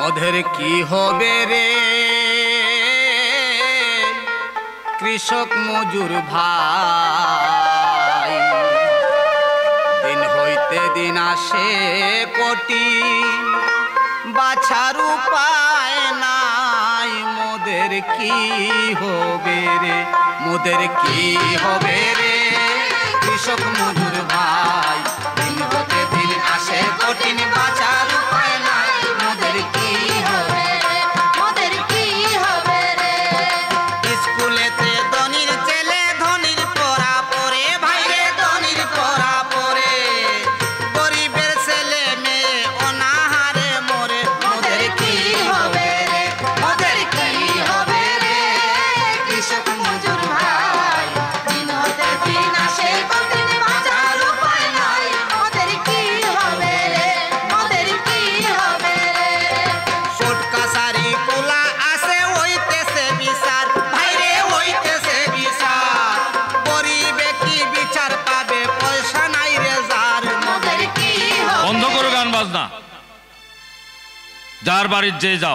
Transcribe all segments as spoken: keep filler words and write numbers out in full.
মোদের কি হবে রে কৃষক মজুর ভাই, দিন হইতে দিন আসে কোটি বাছার উপায় নাই। মোদের কি হবে রে, মোদের কি হবে রে কৃষক মজুর ভাই, দিন হইতে দিন আসে কঠিন বাছার উপায় নাই। মোদের কি হবে রে, মোদের কি হবে রে। স্কুলেতে ধনির ছেলে ধনির পড়া পড়ে, ভাইরে ধনির পড়া পড়ে, গরিবের ছেলে মেয়ে অনাহারে মরে। মোদের কি হবে রে, মোদের কি হবে রে কৃষক মজুর ভাই, দিন হতে দিন আসে কঠিন বাঁচার উপায় নাই। মোদের কি হবে রে, মোদের কি হবে রে। কোর্ট কাছারি খোলা আছে হইতেছে বিচার, ভাইরে হইতেছে বিচার, গরিবে কি বিচার পাবে পয়সা নাই রে যার। মোদের কি হবে। বন্ধ করো গান বাজনা, যার বাড়ির যে যাও।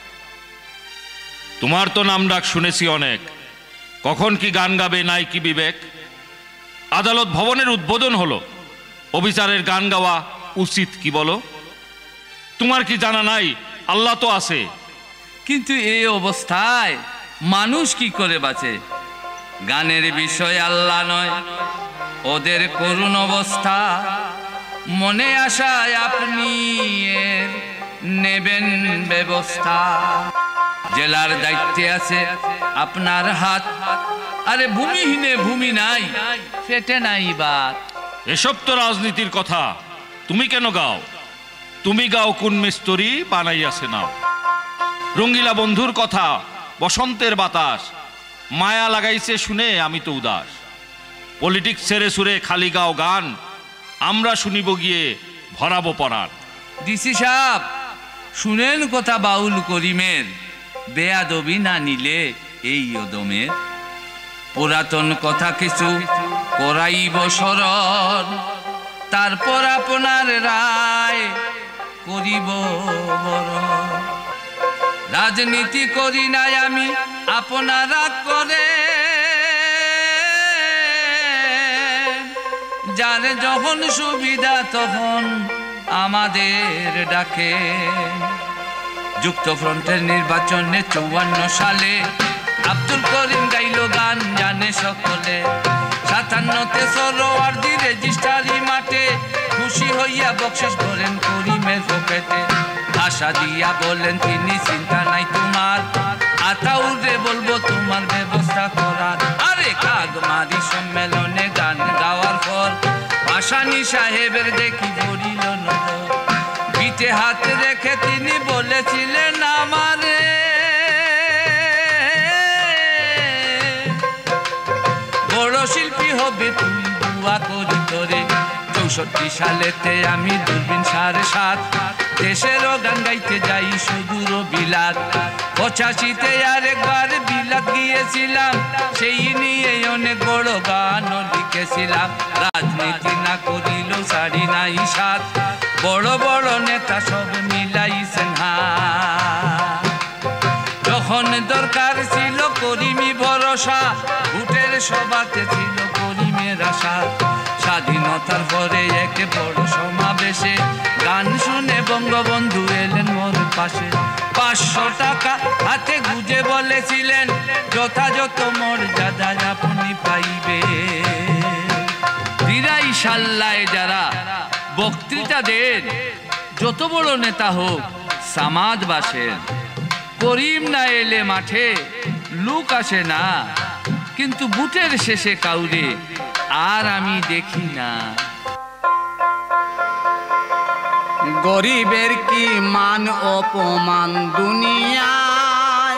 তোমার তো নাম ডাক শুনেছি অনেক, কখন কি গান গাবে নাই কি বিবেক। আদালত ভবনের উদ্বোধন হলো, অবিচারের গান গাওয়া উচিত কি বলো? তোমার কি জানা নাই আল্লাহ তো আছে? কিন্তু এই অবস্থায় মানুষ কি করে বাঁচে? গানের বিষয় আল্লাহ নয়, ওদের করুণ অবস্থা। মনে আশায় আপনি এর নেবেন ব্যবস্থা। জেলার দায়িত্বে আছে আপনার হাত, আরে ভূমিহীনে ভূমি নাই, ফেটে নাই বাত। এসব তো রাজনীতির কথা, তুমি কেন গাও? তুমি গাও কোন মিস্তরি বানাইয়াছে নাও। রঙ্গিলা বন্ধুর কথা বসন্তের বাতাস, মায়া লাগাইছে শুনে আমি তো উদাস। পলিটিক্স ছেড়ে সুরে খালি গাও গান, আমরা শুনিব গিয়ে ভরাবো পরাণ। ডিসি সাহেব শুনেন কথা বাউল করিমের, বেয়াদবি না নিলে এই অদমের। পুরাতন কথা কিছু করাইব স্মরণ, তারপর আপনার রায় করিব বরণ। রাজনীতি করি নাই আমি, আপনারা করে যার যখন সুবিধা তখন আমাদের ডাকে। যুক্তফ্রন্টের নির্বাচনে চৌয়ান্ন সালে আব্দুল করিম গাইল গান জানে সকলে। সাতান্নতে সরোয়ার্দী রেজিস্ট্রারি মাঠে খুশি হইয়া বকশিস করেন করিমের পকেটে। আশা দিয়া বলেন তিনি চিন্তা নাই তোমার, আতাউরে বলবো তোমার ব্যবস্থা করার। আরে কাগমারি সম্মেলনে গান গাওয়ার পর ভাসানী সাহেবের দেখি বলিল নজর। পিঠে হাত রেখে তিনি বলেছিলেন আমারে, বড় শিল্পী হবে তুই দুয়া করি তোরে। চৌষট্টি সালেতে আমি দূরবীন সাড়ে সাত দেশেরও গান গাইতে যাই সুদূর বিলাত। পঁচাশিতে আরেকবার বিলাত গিয়েছিলাম, সেই নিয়ে অনেক বড় গানও লিখেছিলাম। রাজনীতি না করিল সারি নাই সাত, বড় বড় নেতা সব মিলাইছেন হাত। যখন দরকার ছিল করিমি ভরসা, ভোটের সভাতে ছিল করিমের আশা। স্বাধীনতার পরে এক বড় সমাবেশে গান শুনে বঙ্গবন্ধু এলেন মোর পাশে। পাঁচশো টাকা হাতে গুজে বলেছিলেন যথাযথ মর্যাদা আপনি পাইবে। দিরাই সাল্লায় যারা বক্তৃতা দেন, যত বড় নেতা হোক সামাদ বাসের। করিম না এলে মাঠে লোক আসে না, কিন্তু বুটের শেষে কাউরে আর আমি দেখি না। গরিবের কি মান অপমান দুনিয়ায়,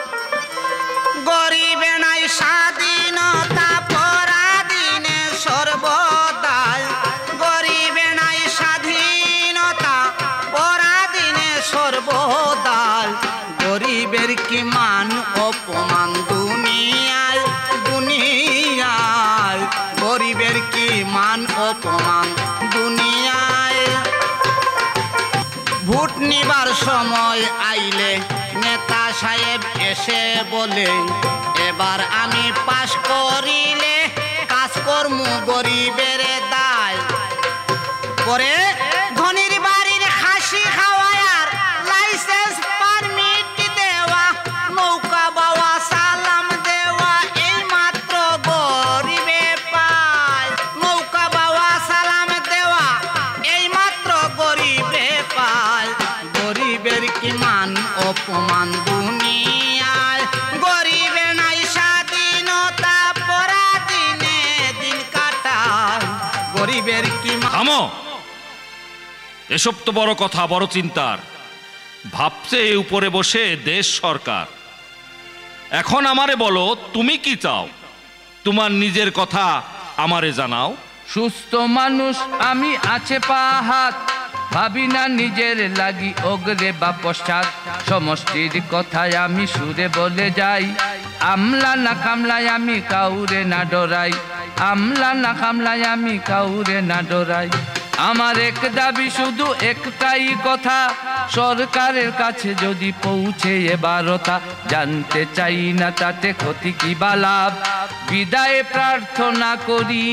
গরিবে নাই স্বাধীনতা পরাধীনে সর্বদাই। গরিবে নাই স্বাধীনতা পরাধীনে সর্বদাই। গরিবের কি মান অপমান দুনিয়ায়, দুনিয়ায় গরিবের কি মান অপমান দুনিয়ায়। ভোট নিবার সময় সময় আইলে নেতা সাহেব এসে বলে এবার আমি পাশ করিলে কাজকর্ম গরিবের দায় পরে ধনির বাড়ির খাসি খাওয়ার লাইসেন্স পারমিট দেওয়া নৌকা বাওয়া সালাম দেওয়া এই মাত্র গরিবে পায় নৌকা বাওয়া সালাম দেওয়া এই মাত্র গরিবে পায় গরিবের কি মান অপমান দুনিয়ায় গরিবে নাই স্বাধীনতা পরাধীনে দিন কাটায় গরিবের কি থামো, এসব তো বড় কথা, বড় চিন্তার। ভাবছে উপরে বসে দেশ সরকার। এখন আমারে বলো তুমি কি চাও, তোমার নিজের কথা আমারে জানাও। সুস্থ মানুষ আমি আছে পা হাত, ভাবি না নিজের লাগি অগ্রে বা পশ্চাৎ। সমষ্টির কথায় আমি সুরে বলে যাই, আমলা না কামলায় আমি কাউরে না ডরাই, আমলা না কামলায় আমি কাউরে না ডরাই। আমার এক দাবি শুধু একটাই কথা, সরকারের কাছে যদি পৌঁছে এবারতা, জানতে চাই না তাতে ক্ষতি কি বা লাভ, বিদায় প্রার্থনা করি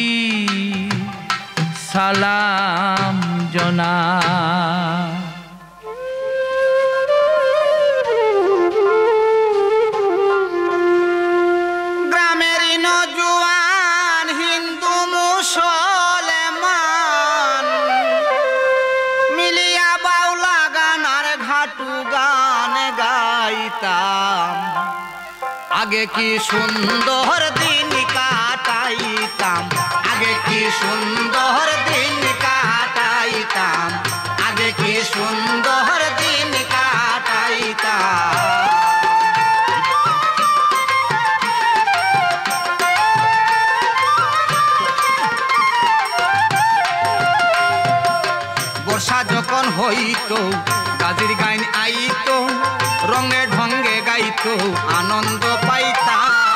সালাম জনা। গ্রামের নজওয়ান হিন্দু মুসলমান মিলিয়া বাউলা গান আর ঘাটু গান গাইতাম আগে কি সুন্দর দিন কাটাইতাম আগে কি সুন্দর দিন কাটাইতাম আগে কি সুন্দর দিন কাটাইতাম। বর্ষা যখন হইতো গাজির গাইন আইতো রঙে ঢঙ্গে গাইতো আনন্দ পাইতাম।